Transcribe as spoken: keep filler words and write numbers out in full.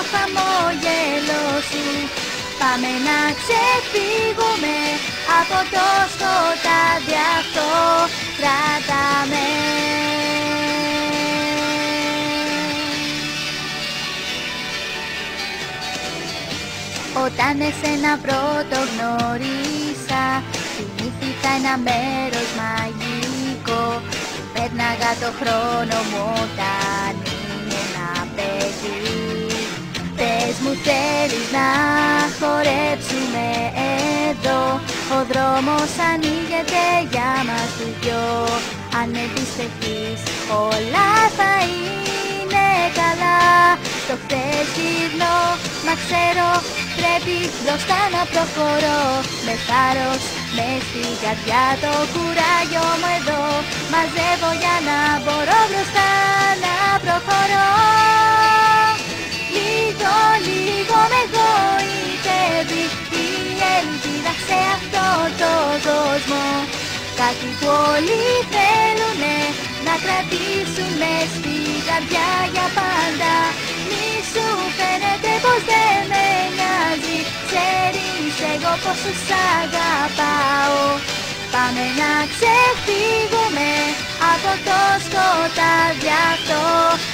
χαμόγελο σου. Πάμε να ξεφύγουμε από το σκοτάδι αυτό, κράταμε. Όταν εσένα πρώτο γνώρισα, θυμήθηκα ένα μέρος μαγικό. Πέρναγα το χρόνο μου όταν είναι ένα παιδί. Πες μου, θέλεις να χορέψουμε εδώ? Ο δρόμος ανοίγεται για μας τους δυο. Αν εμπιστευτείς όλα θα είναι καλά. Το χθες γυρνώ, μα ξέρω πρέπει μπροστά να προχωρώ. Με θάρρος μες στην καρδιά το κουράγιο μου εδώ μαζεύω για να μπορώ μπροστά να προχωρώ. Λίγο λίγο με γοητεύει η ελπίδα σε αυτό το κόσμο. Κάτι που όλοι θέλουνε να κρατήσουν μες στην καρδιά για πάντα. Μη σου φαίνεται πως δεν με νοιάζει, ξέρεις εγώ πόσο σ' αγαπάω. Πάμε να ξεφύγουμε από το σκοτάδι αυτό.